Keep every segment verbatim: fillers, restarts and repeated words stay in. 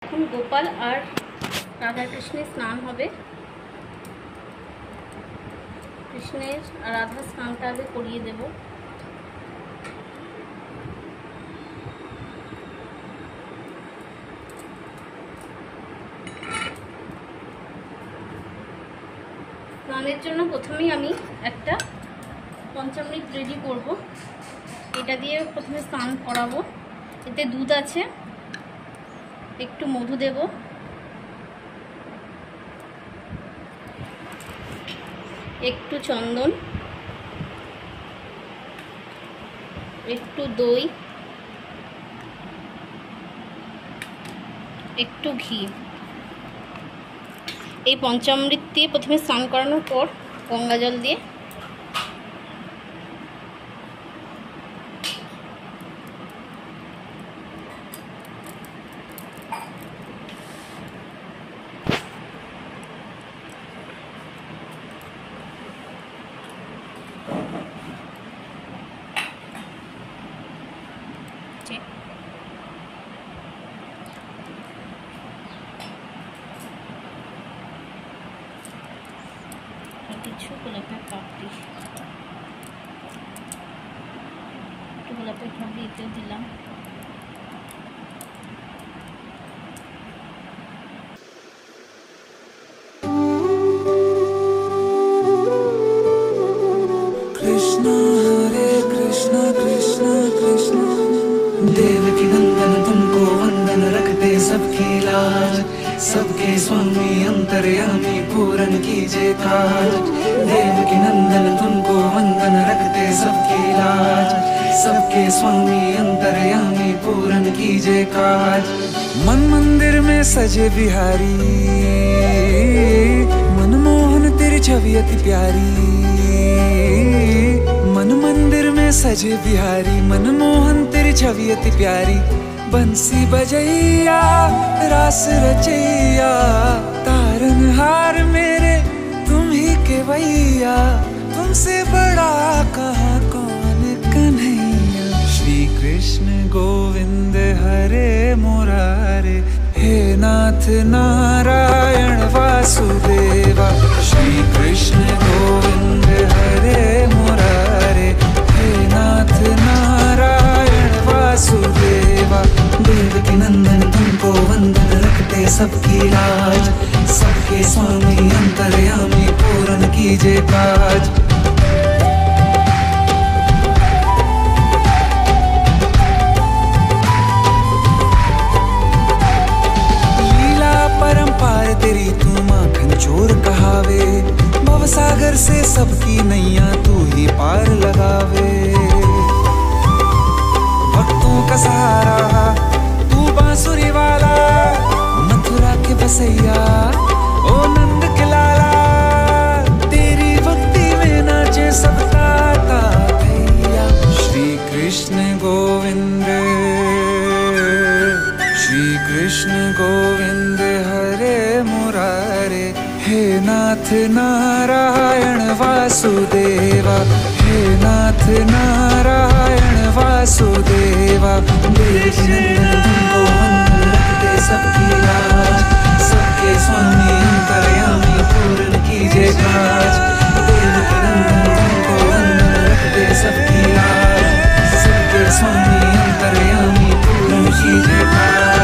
এখন গোপাল আর রাধা কৃষ্ণের স্নান হবে। কৃষ্ণের আর রাধা স্নানটা আগে করিয়ে দেব। স্নানের জন্য প্রথমেই আমি একটা পঞ্চামৃত রেডি করব। এটা দিয়ে প্রথমে স্নান করাবো। এতে দুধ আছে, একটু মধু দেব, একটু চন্দন, একটু দই, একটু ঘি। এই পঞ্চামৃত দিয়ে প্রথমে স্নান করানোর পর গঙ্গা জল দিয়ে কিছু গোলাপের পাপড়ি, একটু গোলাপের পাপড়ি এতেও দিলাম। कृष्ण हरे कृष्ण कृष्ण कृष्ण देवकी नंदन तुमको वंदन रखते सबकी लाज, सबके स्वामी अंतर्यामी पूरन कीजे काज। देवकी नंदन तुमको वंदन रखते सबकी लाज, सबके स्वामी अंतर्यामी पूरन कीजे काज। मन मंदिर में सजे बिहारी, मनमोहन तेरी छवि अति प्यारी। मन मंदिर में सजे बिहारी, मनमोहन तेरी छवि अति प्यारी। बंसी बजैया रास रचैया, तारनहार मेरे तुम ही के भैया। तुमसे बड़ा कहाँ कौन कन्हैया। श्री कृष्ण गोविंद हरे मुरारे, हे नाथ नारायण वासुदेवा। श्री कृष्ण गोविंद हरे मुरारे, हे नाथ नारायण वासुदेवा। देवकी नंदन तुमको वंदन रखते सबकी लाज, सबके स्वामी अंतर्यामी पूरन कीजे काज। लीला परंपार तेरी तू माखन चोर कहावे, भवसागर से सबकी नैया तू ही पार लगावे। भक्तों का सहारा तू बांसुरी वाला, मथुरा के बसैया ओ नंद के लाला। तेरी भक्ति में नाचे सबका भैया। श्री कृष्ण गोविंद, श्री कृष्ण गोविंद हरे मुरारे, हे नाथ नारायण वासुदेवा। हे नाथ नारायण वासुदेवा। देवकी नंदन तुमको वंदन रखते सबकी लाज, सबके स्वामी अंतर्यामी पूरन कीजे काज। देवकी नंदन तुमको वंदन रखते सबकी लाज, सबके स्वामी अंतर्यामी पूरन कीजे काज।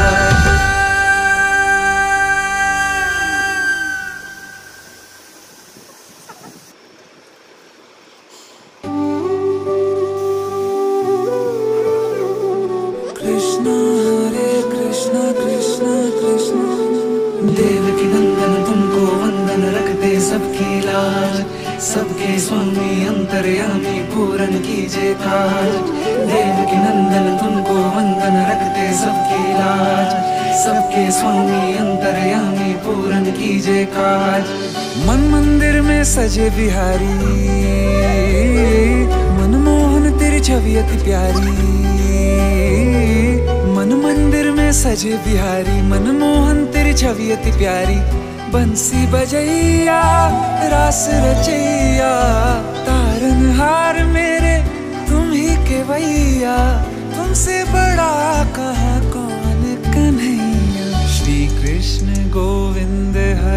कृष्ण हरे कृष्ण कृष्ण कृष्ण देवकी नंदन तुमको वंदन रखते सबकी लाज, सबके स्वामी अंतर्यामी पूरन कीजे काज। देवकी नंदन तुमको वंदन रखते सबकी लाज, सबके स्वामी अंतर्यामी पूरन कीजे काज। मन मंदिर में सजे बिहारी, मनमोहन तेरी छवि अति प्यारी। मन मंदिर में सजे बिहारी, मनमोहन तेरी छवि अति प्यारी। बंसी बजैया रास रचैया, तारनहार मेरे तुम ही के भैया। तुमसे बड़ा कहाँ कौन कन्हैया। श्री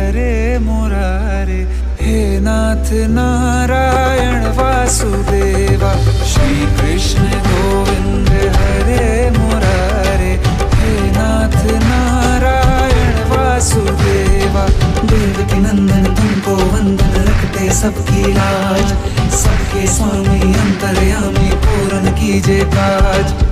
हरे मुरारे, हे नाथ नारायण वासुदेवा, श्री कृष्ण गोविंद हरे मुरारे, हे नाथ नारायण वासुदेवा। देवकी नंदन तुमको वंदन, रखते सबकी लाज, सबके स्वामी अंतर्यामी पूर्ण कीजिए काज।